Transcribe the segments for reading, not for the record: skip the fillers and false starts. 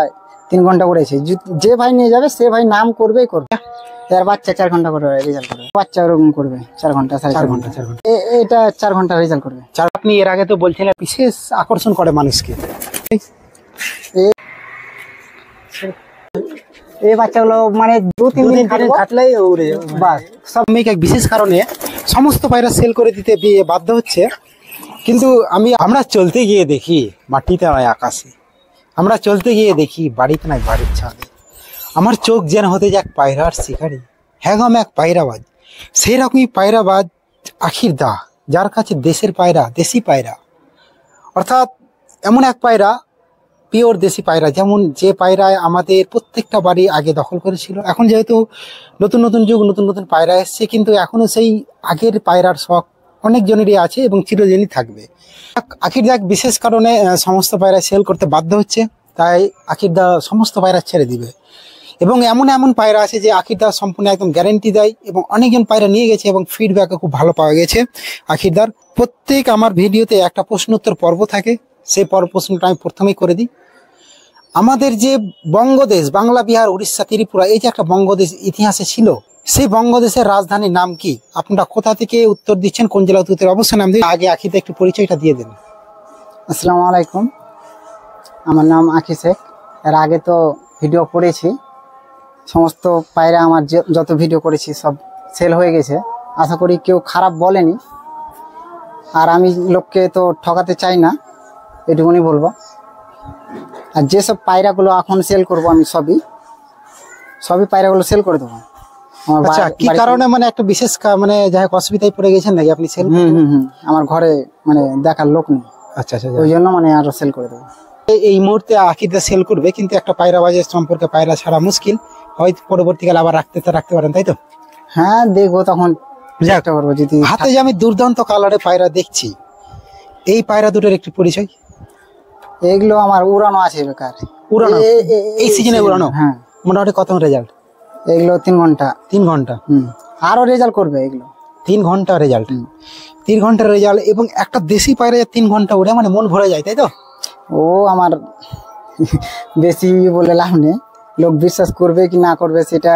3 ঘন্টা উড়েছে। যে ভাই নিয়ে যাবে সে ভাই নাম করবেই করবে। এর বাচ্চা 4 ঘন্টা করে রেজাল্ট করবে। বাচ্চা ওরকম করবে 4 ঘন্টা 4.5 ঘন্টা। এটা 4 ঘন্টা রেজাল্ট করবে। আপনি এর আগে তো বলছিলেন বিশেষ আকর্ষণ করে মানুষকে। এই বাচ্চাগুলো মানে 2-3 দিন খাটলেই উড়ে যাবে বাস। সব মেয়েকে এক বিশেষ কারণে সমস্ত পায়রা সেল করে দিতে বাধ্য হচ্ছে। কিন্তু আমরা চলতে গিয়ে দেখি মাটিতে নয় আকাশে, আমরা চলতে গিয়ে দেখি বাড়িতে নয় বাড়ির ছাদে। আমার চোখ যেন হতে যাক পায়রার শিকারি। হ্যাঁ গো, আমি এক পায়রাবাজ। সেই রকমই পায়রাবাজ আখির দা, যার কাছে দেশের পায়রা, দেশি পায়রা, অর্থাৎ এমন এক পায়রা, পিওর দেশি পায়রা, যেমন যে পায়রায় আমাদের প্রত্যেকটা বাড়ি আগে দখল করেছিল। এখন যেহেতু নতুন নতুন যুগ, নতুন নতুন পায়রা এসছে, কিন্তু এখনো সেই আগের পায়রার শখ অনেকজনেরই আছে এবং চিরদিনই থাকবে। আখির দা বিশেষ কারণে সমস্ত পায়রা সেল করতে বাধ্য হচ্ছে, তাই আখির দা সমস্ত পায়রা ছেড়ে দিবে। এবং এমন এমন পায়রা আছে যে আখির দা সম্পূর্ণ একদম গ্যারেন্টি দেয়, এবং অনেকজন পায়রা নিয়ে গেছে এবং ফিডব্যাকও খুব ভালো পাওয়া গেছে আখির দার। প্রত্যেক আমার ভিডিওতে একটা প্রশ্ন উত্তর পর্ব থাকে, সেই প্রশ্নটা আমি প্রথমেই করে দিই। আমাদের যে বঙ্গদেশ, বাংলা, বিহার, উড়িষ্যা, ত্রিপুরা, এই যে একটা বঙ্গদেশ ইতিহাসে ছিল, সেই বঙ্গদেশের রাজধানীর নাম কি? আপনারা কোথা থেকে উত্তর দিচ্ছেন, কোন জেলা উত্তর? অবশ্যই নাম দিন। আগে আখিতে একটু পরিচয়টা দিয়ে দেন। আসসালামু আলাইকুম, আমার নাম আখি শেখ। এর আগে তো ভিডিও করেছি, সমস্ত পায়রা আমার যত ভিডিও করেছি সব সেল হয়ে গেছে। আশা করি কেউ খারাপ বলেনি, আর আমি লোককে তো ঠকাতে চাই না, এটুকুনি বলবো। আর যেসব পায়রাগুলো এখন সেল করব আমি সবই পায়রাগুলো সেল করে দেবো। আচ্ছা, কি কারণে মানে একটা বিশেষ মানে যাই হোক অসুবিধায় পড়ে গেছেন নাকি আপনি সেল? আমার ঘরে মানে দেখার লোক নেই। আচ্ছা আচ্ছা, ওই জন্য মানে আরো সেল করে দেবো। এই মুহূর্তে আখিদা সেল করবে, কিন্তু একটা পায়রা বাজার সম্পর্কে পায়রা ছাড়া মুশকিল, হয়তো পরবর্তীকালে আবার রাখতে পারেন, তাই তো? হ্যাঁ, দেখবো তখন চেষ্টা করবো। যদি হাতে যে আমি দুর্দান্ত কালারের পায়রা দেখছি, এই পায়রা দুটোর একটু পরিচয়। এগুলো আমার উড়ানো আছে বেকার। উড়ানো এই সিজনে উড়ানো? হ্যাঁ। মোটামুটি কত রেজাল্ট? এগুলো 3 ঘন্টা। 3 ঘন্টা? আরো রেজাল্ট করবে এগুলো। 3 ঘন্টা রেজাল্ট? 3 ঘন্টার রেজাল্ট। এবং একটা দেশি পায়রা 3 ঘন্টা উড়ে মানে মন ভরে যায়, তাই তো? ও আমার বেশি বলে লাভ নেই, লোক বিশ্বাস করবে কি না করবে সেটা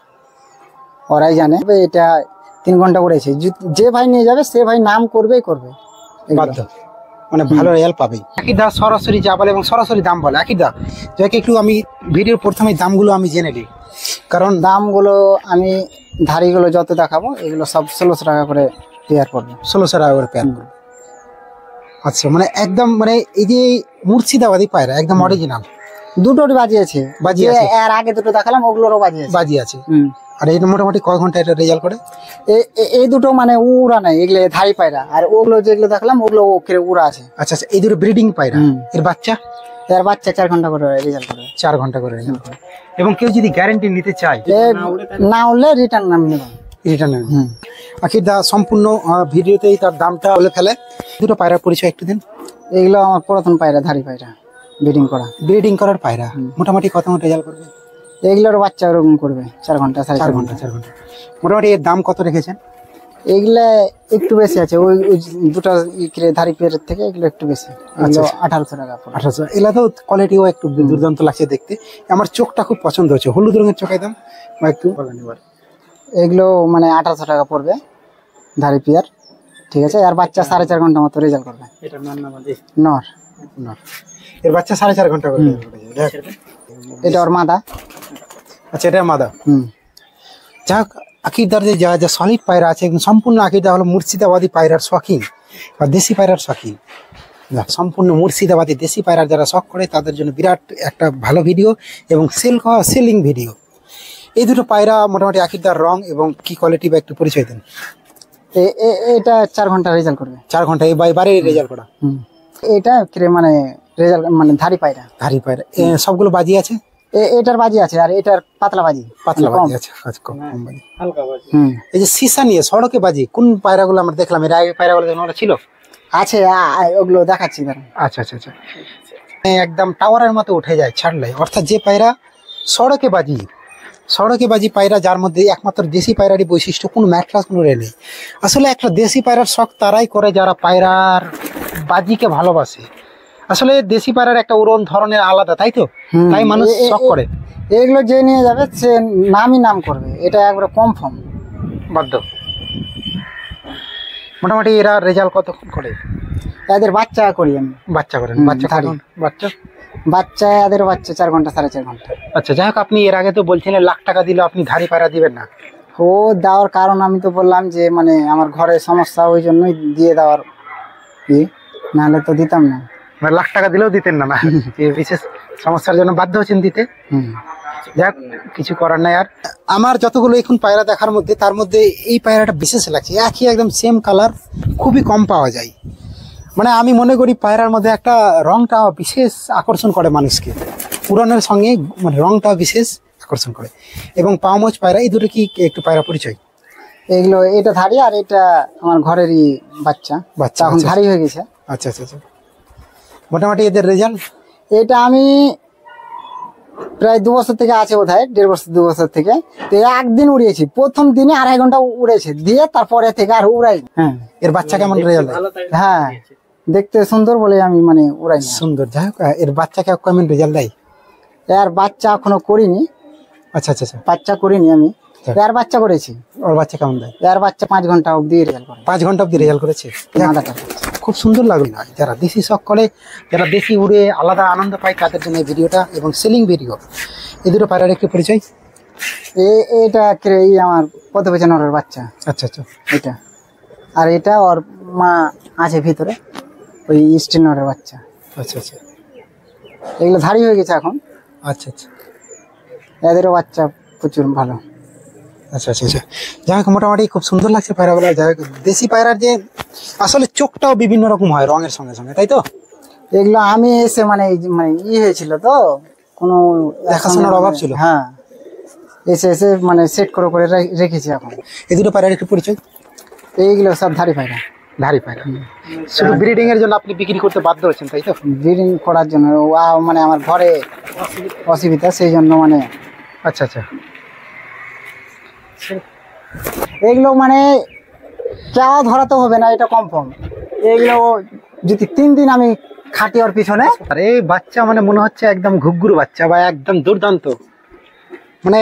ওরাই জানে। এটা 3 ঘন্টা উড়েছে। যে ভাই নিয়ে যাবে সে ভাই নাম করবেই করবে, বাধ্য, মানে ভালো রেজাল্ট পাবে। আকিদা সরাসরি যা বলে এবং সরাসরি দাম বলে। আকিদা যাকে একটু আমি ভিডিওর প্রথমে দামগুলো আমি জেনে নিই, কারণ দামগুলো আমি ধারিগুলো যত দেখাবো এগুলো সব 1600 টাকা করে পেয়ার করবে। 1600 টাকা করে পেয়ার করবে। আচ্ছা, মানে একদম মানে এই যে মুর্শিদাবাদী পায়রা একদম অরিজিনাল দুটোরই বাজি আছে। এর আগে দুটো দেখালাম ওগুলোরও বাজি আছে। আর এই মোটামুটি কয় ঘন্টা এটা রেজাল্ট করে? এই দুটো মানে উড়া নাই, এগুলো ধারি পায়রা। আর ওগুলো যেগুলো দেখালাম ওগুলো উড়া আছে। আচ্ছা, এই দুটো ব্রিডিং পায়রা। এর বাচ্চা 4 ঘন্টা করে রেজাল্ট করে। 4 ঘন্টা করে রেজাল্ট করে। এবং কেউ যদি গ্যারান্টি নিতে চায়, না হলে রিটার্ন নাম নেবেন। রিটার্ন আখির দা সম্পূর্ণ ভিডিওতেই তার দামটা বলে ফেলে। দুটো পায়রার পরিচয় একটু দিন। এগুলো আমার পুরাতন পায়রা, ধারি পায়রা, ব্রিডিং করার পায়রা। মোটামুটি কত ঘন্টা রেজাল্ট করবে? এগুলোর বাচ্চা ওরকম করবে 4 ঘন্টা 4.5 ঘন্টা। 4 ঘন্টা। মোটামুটি এর দাম কত রেখেছেন? এগুলা একটু বেশি আছে, ওই দুটো ধারি পেয়ারের থেকে এগুলো একটু বেশি। 1800 টাকা। 1800। এগুলা তো কোয়ালিটিও একটু দুর্দান্ত লাগছে দেখতে। আমার চোখটা খুব পছন্দ হচ্ছে, হলুদ রঙের চোখের দাম একটু বলেন এবার। এগুলো মানে 1800 টাকা পড়বে ধারি পেয়ার, ঠিক আছে। আর বাচ্চা 4.5 ঘন্টা মতো রেজাল্ট করবে। এটা নর না মাদি? নর। এর বাচ্চা 4.5 ঘন্টা করে। এটা ওর মাদা। আচ্ছা, এটা মাদা। যাক, আকিদার যে যা সলিড পায়রা আছে সম্পূর্ণ আকিদা হলো মুর্শিদাবাদী পায়রার শখিন বা দেশি পায়রার শখিন। সম্পূর্ণ মুর্শিদাবাদী দেশি পায়রার যারা শখ করে তাদের জন্য বিরাট একটা ভালো ভিডিও এবং সেলিং ভিডিও। এই দুটো পায়রা মোটামুটি আকিদার রং এবং কি কোয়ালিটি বা একটু পরিচয় দেন। এটা 4 ঘন্টা রেজাল্ট করবে। 4 ঘন্টা এই বাইরে রেজাল্ট করা। এটা মানে রেজাল্ট মানে ধারি পায়রা। সবগুলো বাজি আছে? এটার বাজি আছে, আর এটার পাতলা বাজি আছে। আচ্ছা, কম বাজি, হালকা বাজি। এই যে সীসা নিয়ে সড়কে বাজি কোন পায়রাগুলো আমরা দেখলাম? এর আগে পায়রাগুলো ছিল আছে, ওগুলো দেখাচ্ছি। আচ্ছা আচ্ছা আচ্ছা, একদম টাওয়ারের মতো উঠে যায় ছাড়লে। অর্থাৎ যে পায়রা সড়কে বাজি পায়রা, যার মধ্যে একমাত্র দেশি পায়রারই বৈশিষ্ট্য, কোনো ম্যাট্রাস কোনো রে নেই। আসলে একটা দেশি পায়রার শখ তারাই করে যারা পায়রার বাজিকে ভালোবাসে। আসলে দেশি পায়রার একটা উড়ন ধরনের আলাদা, তাই তো? তাই মানুষ শখ করে। এগুলো যে নিয়ে যাবে সে নামই নাম করবে, এটা একবারে কনফার্ম বাধ্য। মোটামুটি এরা রেজাল্ট কতক্ষণ করে? এদের বাচ্চা করি আমি। বাচ্চা করেন? বাচ্চা ধাড়ি। বাচ্চা বাচ্চা এদের বাচ্চা 4 ঘন্টা 4.5 ঘন্টা। আচ্ছা, যাই হোক, আপনি এর আগে তো বলছিলেন লাখ টাকা দিলে আপনি ধাড়ি পায়রা দিবেন না। ও দেওয়ার কারণ আমি তো বললাম যে মানে আমার ঘরে সমস্যা, ওই জন্যই দিয়ে দেওয়ার নাহলে তো দিতাম না। মানে লাখ টাকা দিলেও দিতেন না? না, এই বিশেষ সমস্যার জন্য বাধ্য হচ্ছেন দিতে। যাক, কিছু করার নাই। আর আমার যতগুলো এখন পায়রা দেখার মধ্যে, তার মধ্যে এই পায়রাটা বিশেষ লাগছে। একই একদম সেম কালার, খুবই কম পাওয়া যায়। মানে আমি মনে করি পায়রার মধ্যে একটা রংটা বিশেষ আকর্ষণ করে মানুষকে, পুরানোর সঙ্গে মানে রংটা বিশেষ আকর্ষণ করে। এবং পাওমোচ পায়রা, এই দুটো কি একটু পায়রা পরিচয়? এগুলো এটা ধাড়ি আর এটা আমার ঘরেরই বাচ্চা। বাচ্চা এখন ধাড়ি হয়ে গেছে। আচ্ছা আচ্ছা আচ্ছা। মোটামুটি এদের রেজাল্ট? এটা আমি প্রায় 2 বছর থেকে আছে, বোধহয় 1.5 বছর 2 বছর থেকে। তো একদিন উড়িয়েছি, প্রথম দিনে 2.5 ঘন্টা উড়েছে, দিয়ে তারপরে থেকে আর উড়াই। হ্যাঁ, এর বাচ্চা কেমন রেজাল্ট? হ্যাঁ, দেখতে সুন্দর বলে আমি মানে উড়াই না। সুন্দর। যাই হোক, এর বাচ্চা কেমন রেজাল্ট দেয়? এর বাচ্চা এখনো করিনি। আচ্ছা আচ্ছা আচ্ছা, বাচ্চা করিনি আমি, এর বাচ্চা করেছি। ওর বাচ্চা কেমন দেয়? এর বাচ্চা 5 ঘন্টা অব্দি রেজাল্ট করে। 5 ঘন্টা অব্দি রেজাল্ট করেছে? মাদাটা খুব সুন্দর লাগলো। না, যারা দেশি শখ করে, যারা দেশি উড়ে আলাদা আনন্দ পায়, তাদের জন্য এই ভিডিওটা এবং সেলিং ভিডিও। এই দুটো পায়রার একটু পরিচয়। এটা এই আমার কত বেচানোর বাচ্চা। আচ্ছা আচ্ছা। এটা আর এটা ওর মা আছে ভিতরে, ওই স্টিনরের বাচ্চা। আচ্ছা আচ্ছা। এগুলো ধাড়ি হয়ে গেছে এখন। আচ্ছা আচ্ছা। এদেরও বাচ্চা প্রচুর ভালো। আচ্ছা আচ্ছা আচ্ছা। যাই হোক, মোটামুটি খুব সুন্দর লাগছে পায়রাগুলো। যাই হোক, দেশি পায়রার যে আসলে চোখটাও বিভিন্ন রকম হয় রঙের সঙ্গে সঙ্গে, তাই তো? এগুলো আমি এসে মানে হয়েছিল তো, কোনো দেখাশোনার অভাব ছিল। হ্যাঁ, এসে এসে মানে সেট করে করে রেখেছি এখন। এই দুটো পায়রার একটু পরিচয়। এইগুলো সব ধাড়ি পায়রা। ধাড়ি পায়রা শুধু ব্রিডিং এর জন্য আপনি বিক্রি করতে বাধ্য হচ্ছেন, তাই তো? ব্রিডিং করার জন্য মানে আমার ঘরে অসুবিধা, সেই জন্য মানে। আচ্ছা আচ্ছা। এগুলো মানে কেউ ধরাতে হবে না, এটা কনফার্ম। এগুলো যদি 3 দিন আমি খাটি ওর পিছনে। আর এই বাচ্চা মানে মনে হচ্ছে একদম ঘুঘুর বাচ্চা, বা একদম দুর্দান্ত। মানে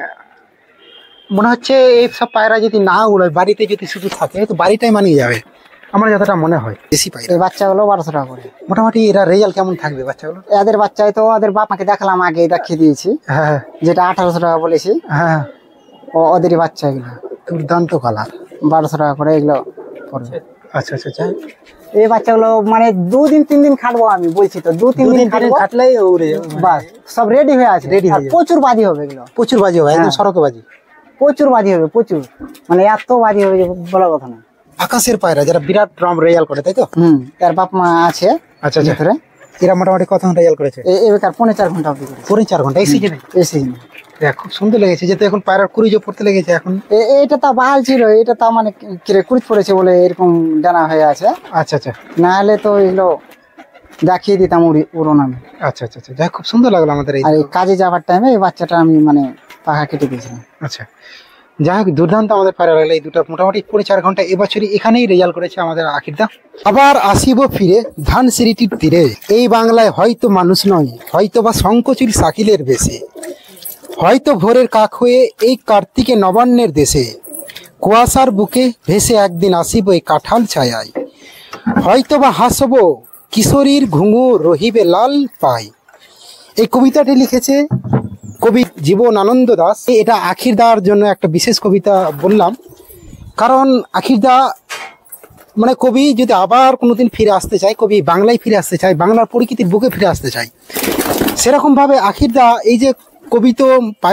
মনে হচ্ছে এই সব পায়রা যদি না উড়ে, বাড়িতে যদি শুধু থাকে, তো বাড়িটাই মানিয়ে যাবে, আমার যতটা মনে হয়। দেশি পায়রা এই বাচ্চাগুলো 1200 টাকা করে। মোটামুটি এরা রেজাল্ট কেমন থাকবে বাচ্চাগুলো? এদের বাচ্চায় তো ওদের বাপাকে দেখালাম, আগে দেখিয়ে দিয়েছি, হ্যাঁ যেটা 1800 টাকা বলেছি। হ্যাঁ। ওদেরই বাচ্চা এগুলো দুর্দান্ত কালার। 1200 টাকা করে এগুলো পড়বে। আচ্ছা আচ্ছা আচ্ছা। এই বাচ্চাগুলো মানে 2 দিন 3 দিন খাটবো, আমি বলছি তো 2-3 দিন খাটবো, খাটলেই উড়ে যাবে। বাস সব রেডি হয়ে আছে। Ready হয়ে যাবে। প্রচুর বাজি হবে এগুলো, প্রচুর বাজি হবে, একদম সড়কে বাজি। প্রচুর বাজি হবে, প্রচুর। মানে এত বাজি হবে যে বলার কথা না। আকাশের পায়রা যারা বিরাট রম রেজাল্ট করে, তাই তো? এর বাপ মা আছে। আচ্ছা আচ্ছা। ভিতরে এরা মোটামুটি কত ঘন্টা রেজাল্ট করেছে? এবার 4.5 ঘন্টা অব্দি করেছে। 4 ঘন্টা এই সিজনে? এই সিজনে খুব সুন্দর লেগেছে, যেহেতু এখন পায়রার কুড়িজো পড়তে লেগেছে এখন। এটা তা বাল ছিল, এটা তা মানে কুড়িত পড়েছে বলে এরকম ডানা হয়ে আছে। আচ্ছা আচ্ছা। না হলে তো এগুলো দেখিয়ে দিতাম উড়ন আমি। আচ্ছা আচ্ছা আচ্ছা। যাই খুব সুন্দর লাগলো আমাদের এই। আর এই কাজে যাওয়ার টাইমে এই বাচ্চাটা আমি মানে পাখা কেটে দিয়েছিলাম। আচ্ছা, যাই হোক, দুর্দান্ত আমাদের পায়রা লাগলো এই দুটো। মোটামুটি 4 ঘন্টা এবছরই এখানেই রেজাল্ট করেছে আমাদের আখিরদা। আবার আসিব ফিরে ধানসিঁড়িটির তীরে, এই বাংলায় হয়তো মানুষ নয়, হয়তো বা শঙ্খচূড় শাকিলের বেশে, হয়তো ভোরের কাক হয়ে এই কার্তিকে নবান্নের দেশে, কুয়াশার বুকে ভেসে একদিন আসিব এই কাঁঠাল ছায়ায়, হয়তো বা হাসব কিশোরীর ঘুঙুর রহিবে লাল পাই। এই কবিতাটি লিখেছে কবি জীবনানন্দ দাস। এটা আখিরদার জন্য একটা বিশেষ কবিতা বললাম, কারণ আখিরদা মানে কবি যদি আবার কোনোদিন ফিরে আসতে চায়, কবি বাংলায় ফিরে আসতে চায়, বাংলার প্রকৃতির বুকে ফিরে আসতে চায়, সেরকমভাবে আখিরদা এই যে কবিতা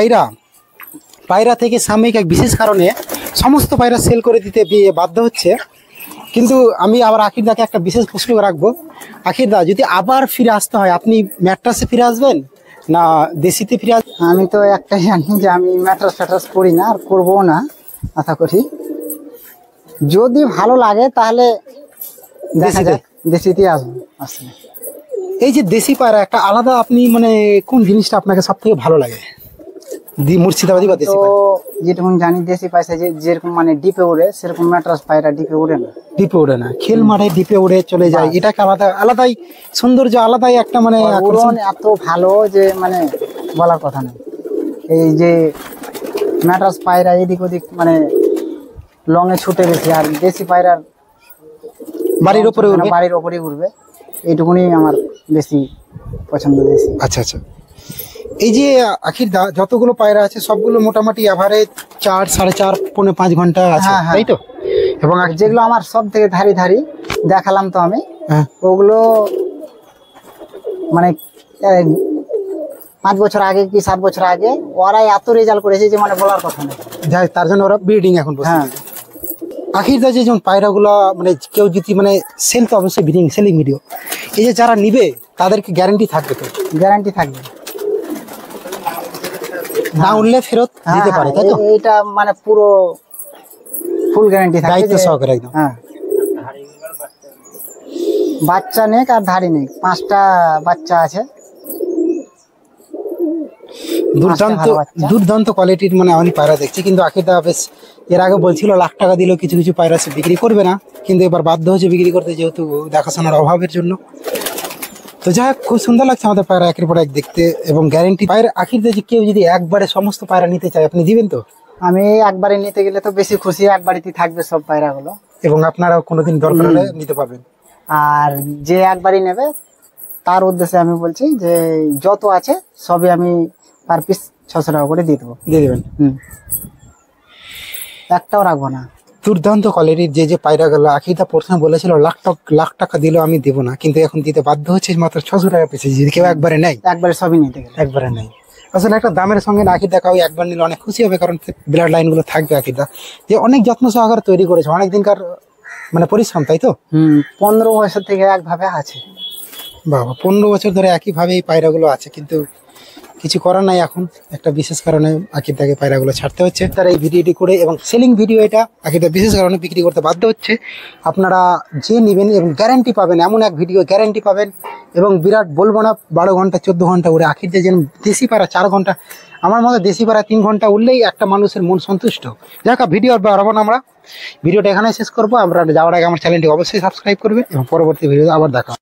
পায়রা থেকে সাময়িক এক বিশেষ কারণে সমস্ত পায়রা সেল করে দিতে বাধ্য হচ্ছে। কিন্তু আমি আবার আখিরদাকে একটা বিশেষ প্রশ্ন রাখবো। আখিরদা, যদি আবার ফিরে আসতে হয়, আপনি ম্যাট্রাসে ফিরে আসবেন না দেশিতে ফিরে আসবেন? আমি তো একটাই জানি যে আমি ম্যাট্রাস করি না, আর করবো না আশা করি। যদি ভালো লাগে তাহলে দেখা যায় দেশিতে আসবো আসলে। এই যে দেশি পায়রা একটা আলাদা, আপনি মানে কোন জিনিসটা আপনাকে সব থেকে ভালো লাগে? মুর্শিদাবাদী বা দেশি তো পায়রা? যেরকম জানি দেশি পায়রা যেরকম মানে ডিপে উড়ে, সেরকম ম্যাড্রাস পায়রা ডিপে উড়ে না। ডিপে উড়ে না, খেল মাঠে ডিপে উড়ে চলে যায়, এটাকে আলাদা আলাদাই সৌন্দর্য, আলাদাই একটা মানে উড়ন এত ভালো যে মানে বলার কথা নেই। এই যে ম্যাড্রাস পায়রা এদিক ওদিক মানে লং এ ছুটে বেশি, আর দেশি পায়রার বাড়ির উপরে উড়বে। বাড়ির ওপরে উঠবে, এইটুকুনি আমার বেশি পছন্দ দেশি। আচ্ছা আচ্ছা, এই যে আখির দা যতগুলো পায়রা আছে সবগুলো মোটামুটি এভারেজ 4, 4.5, 4.5 ঘন্টা আছে, হ্যাঁ, হ্যাঁ। তাই তো? এবং আর যেগুলো আমার সব থেকে ধারি ধারি দেখালাম তো আমি, হ্যাঁ, ওগুলো মানে 5 বছর আগে কি 7 বছর আগে ওরাই এত রেজাল্ট করেছে যে মানে বলার কথা নেই। যাই তার জন্য ওরা ব্রিডিং এখন বসে। হ্যাঁ, আখির দা যে যেমন পায়রাগুলো মানে কেউ যদি মানে সেল তো অবশ্যই ব্রিডিং সেলিং ভিডিও, এই যে যারা নিবে তাদেরকে গ্যারান্টি থাকবে তো? গ্যারান্টি থাকবে, না উঠলে ফেরত দিতে পারে, তাই তো? এইটা মানে পুরো ফুল গ্যারান্টি থাকবে, দায়িত্ব সহকারে একদম। হ্যাঁ, বাচ্চা নেক আর ধাড়ি নেক, 5টা বাচ্চা আছে। দুর্দান্ত ভালো বাচ্চা। দুর্দান্ত কোয়ালিটির মানে আমি পায়রা দেখছি, কিন্তু আখির দা বেশ এর আগে বলছিল লাখ টাকা দিলেও কিছু কিছু পায়রা সে বিক্রি করবে না, কিন্তু এবার বাধ্য হচ্ছে বিক্রি করতে যেহেতু দেখাশোনার অভাবের জন্য। তো যাই হোক, খুব সুন্দর লাগছে আমাদের পায়রা একের পর এক দেখতে, এবং গ্যারেন্টি পায়রা। আখির দা যে কেউ যদি একবারে সমস্ত পায়রা নিতে চায় আপনি দিবেন তো? আমি একবারে নিতে গেলে তো বেশি খুশি, একবারেতেই থাকবে সব পায়রাগুলো, এবং আপনারাও কোনোদিন দরকার হলে নিতে পারবেন। আর যে একবারই নেবে তার উদ্দেশ্যে আমি বলছি যে যত আছে সবই আমি পার পিস 600 টাকা করে দিয়ে দেবো। দিয়ে দেবেন? একটাও রাখবো না। দুর্দান্ত কোয়ালিটির যে যে পায়রাগুলো আখিদা প্রথমে বলেছিল লাখ টাকা দিলেও আমি দেবো না, কিন্তু এখন দিতে বাধ্য হচ্ছে মাত্র 600 টাকা পিছে, যদি কেউ একবারে নেয়। একবারে সবই নিতে গেলে একবারে নেয় আসলে একটা দামের সঙ্গে আখিদা কাউ একবার নিলে অনেক খুশি হবে, কারণ ব্লাড লাইন গুলো থাকবে। আখিদা যে অনেক যত্ন সহকারে তৈরি করেছে, অনেক দিনকার মানে পরিশ্রম, তাই তো? 15 বছর থেকে একভাবে আছে। বাবা, 15 বছর ধরে একইভাবে এই পায়রাগুলো আছে, কিন্তু কিছু করার নাই। এখন একটা বিশেষ কারণে আকিদাকে পায়রাগুলো ছাড়তে হচ্ছে। তারা এই ভিডিওটি করে এবং সেলিং ভিডিও এটা আকিদা বিশেষ কারণে বিক্রি করতে বাধ্য হচ্ছে। আপনারা যে নেবেন এবং গ্যারান্টি পাবেন, এমন এক ভিডিও গ্যারান্টি পাবেন, এবং বিরাট বলবো না 12 ঘন্টা 14 ঘন্টা উড়ে আখির যেন দেশি পায়রা 4 ঘন্টা, আমার মতে দেশি পায়রা 3 ঘন্টা উঠলেই একটা মানুষের মন সন্তুষ্ট। যাক, ভিডিও বাড়াবো না, আমরা ভিডিওটা এখানে শেষ করবো। আমরা যাওয়ার আগে আমার চ্যানেলটি অবশ্যই সাবস্ক্রাইব করবেন এবং পরবর্তী ভিডিও আবার দেখা।